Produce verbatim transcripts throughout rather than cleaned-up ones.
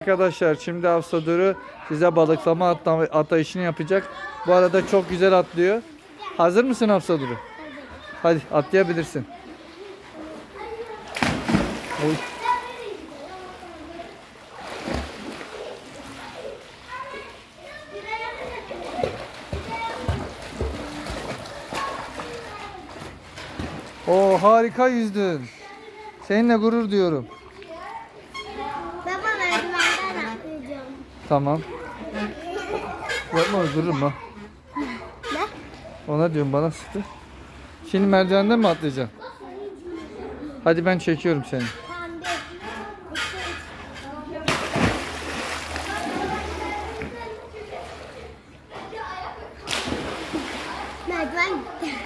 Arkadaşlar şimdi Hafsa Duru size balıklama atlama, atlayışını yapacak. Bu arada çok güzel atlıyor. Hazır mısın Hafsa Duru? Hadi atlayabilirsin. Oy. Oo, harika yüzdün. Seninle gurur duyuyorum. Baba merdivenden atlayacağım. Tamam. Yapma, dururum ha. Ne? Ona diyorum, bana sıktı. Şimdi merdivenden mi atlayacaksın? Hadi ben çekiyorum seni. Tamam, bir, iki, üç. Merdiven gitti.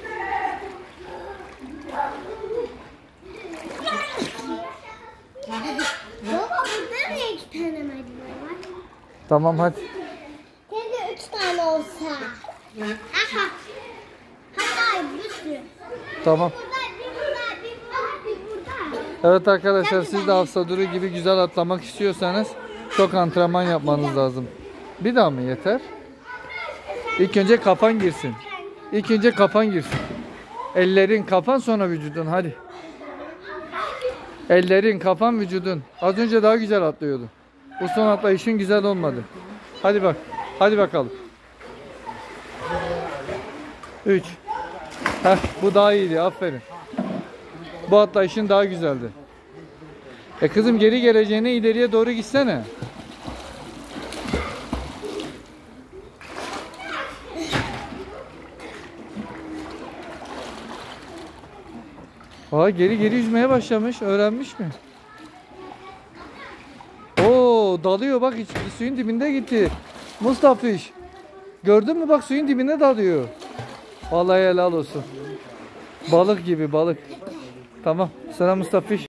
Baba burada niye iki tane merdiven var? Tamam hadi. Keşke üç tane olsa. Aha. Hatta bir sürü. Tamam. Burada, bir burada, bir burada, bir burada. Evet arkadaşlar, siz de Hafsa Duru gibi güzel atlamak istiyorsanız çok antrenman yapmanız lazım. Bir daha mı yeter? İlk önce kafan girsin. İlk önce kafan girsin. Ellerin, kafan, sonra vücudun. Hadi. Ellerin, kafan, vücudun. Az önce daha güzel atlıyordun. Bu son atlayışın güzel olmadı. Hadi bak. Hadi bakalım. üç. Heh, bu daha iyiydi. Aferin. Bu atlayışın daha güzeldi. E kızım, geri geleceğine ileriye doğru gitsene. Aa, geri geri yüzmeye başlamış. Öğrenmiş mi? Oo, dalıyor bak, hiç suyun dibinde gitti. Mustafiş. Gördün mü, bak suyun dibine dalıyor. Vallahi helal olsun. Balık gibi balık. Tamam. Sıra Mustafiş.